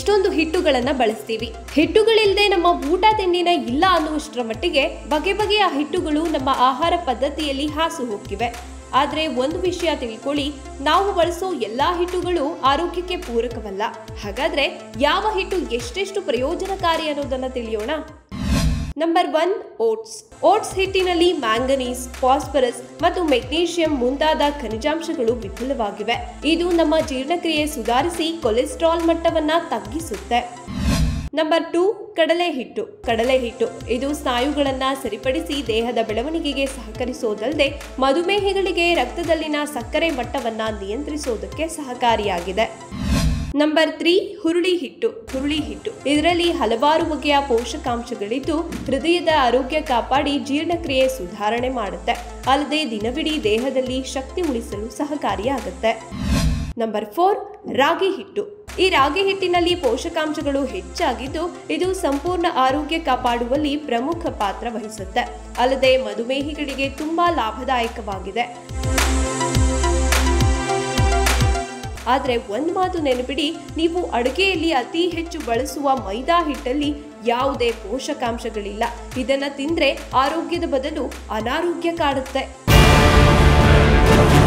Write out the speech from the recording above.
ಎಷ್ಟೊಂದು ಹಿಟ್ಟುಗಳನ್ನ ಬಳಸ್ತೀವಿ. ಹಿಟ್ಟುಗಳಿಲ್ಲದೆ ನಮ್ಮ ಊಟ ತಿಂಡಿನ ಇಲ್ಲ ಅನ್ನುವಷ್ಟರ ಮಟ್ಟಿಗೆ ಬಗೆ ಬಗೆಯ ಹಿಟ್ಟುಗಳು ನಮ್ಮ ಆಹಾರ ಪದ್ಧತಿಯಲ್ಲಿ ಹಾಸು ಹೋಗಿವೆ. ಆದ್ರೆ ಒಂದು ವಿಷಯ ತಿಳ್ಕೊಳ್ಳಿ, ನಾವು ಬಳಸೋ ಎಲ್ಲಾ ಹಿಟ್ಟುಗಳು ಆರೋಗ್ಯಕ್ಕೆ ಪೂರಕವಲ್ಲ. ಹಾಗಾದ್ರೆ ಯಾವ ಹಿಟ್ಟು ಎಷ್ಟೆಷ್ಟು ಪ್ರಯೋಜನಕಾರಿ ಅನ್ನೋದನ್ನ ತಿಳಿಯೋಣ. Number 1, oats. ಓಟ್ಸ್ ಹಿಟ್ಟಿನಲ್ಲಿ ಮ್ಯಾಂಗನೀಸ್, ಫಾಸ್ಫರಸ್ ಮತ್ತು ಮೆಗ್ನೀಷಿಯಂ ಮುಂತಾದ ಖನಿಜಾಂಶಗಳು ವಿಪುಲವಾಗಿವೆ. ಇದು ನಮ್ಮ ಜೀರ್ಣಕ್ರಿಯೆ ಸುಧಾರಿಸಿ ಕೊಲೆಸ್ಟ್ರಾಲ್ ಮಟ್ಟವನ್ನ ತಗ್ಗಿಸುತ್ತೆ. ನಂಬರ್ 2, ಕಡಲೆ ಹಿಟ್ಟು. ಕಡಲೆ ಹಿಟ್ಟು ಇದು ಸ್ನಾಯುಗಳನ್ನ ಸರಿಪಡಿಸಿ ದೇಹದ ಬೆಳವಣಿಗೆಗೆ ಸಹಕರಿಸೋದಲ್ಲದೆ ಮಧುಮೇಹಿಗಳಿಗೆ ರಕ್ತದಲ್ಲಿನ ಸಕ್ಕರೆ ಮಟ್ಟವನ್ನ ನಿಯಂತ್ರಿಸೋದಕ್ಕೆ ಸಹಕಾರಿಯಾಗಿದೆ. ನಂಬರ್ 3, ಹುರುಳಿ ಹಿಟ್ಟು. ಹುರುಳಿ ಹಿಟ್ಟು ಇದರಲ್ಲಿ ಹಲವಾರು ಬಗೆಯ ಪೋಷಕಾಂಶಗಳಿದ್ದು ಹೃದಯದ ಆರೋಗ್ಯ ಕಾಪಾಡಿ ಜೀರ್ಣಕ್ರಿಯೆ ಸುಧಾರಣೆ ಮಾಡುತ್ತೆ. ಅಲ್ಲದೆ ದಿನವಿಡೀ ದೇಹದಲ್ಲಿ ಶಕ್ತಿ ಉಳಿಸಲು ಸಹಕಾರಿಯಾಗುತ್ತೆ. ನಂಬರ್ 4, ರಾಗಿ ಹಿಟ್ಟು. ಈ ರಾಗಿ ಹಿಟ್ಟಿನಲ್ಲಿ ಪೋಷಕಾಂಶಗಳು ಹೆಚ್ಚಾಗಿದ್ದು ಇದು ಸಂಪೂರ್ಣ ಆರೋಗ್ಯ ಕಾಪಾಡುವಲ್ಲಿ ಪ್ರಮುಖ ಪಾತ್ರ ವಹಿಸುತ್ತೆ. ಅಲ್ಲದೆ ಮಧುಮೇಹಿಗಳಿಗೆ ತುಂಬಾ ಲಾಭದಾಯಕವಾಗಿದೆ. ಆದ್ರೆ ಒಂದು ಮಾತು ನೆನಪಿಡಿ, ನೀವು ಅಡುಗೆಯಲ್ಲಿ ಅತಿ ಹೆಚ್ಚು ಬಳಸುವ ಮೈದಾ ಹಿಟ್ಟಲ್ಲಿ ಯಾವುದೇ ಪೋಷಕಾಂಶಗಳಿಲ್ಲ. ಇದನ್ನ ತಿಂದ್ರೆ ಆರೋಗ್ಯದ ಬದಲು ಅನಾರೋಗ್ಯ ಕಾಡುತ್ತೆ.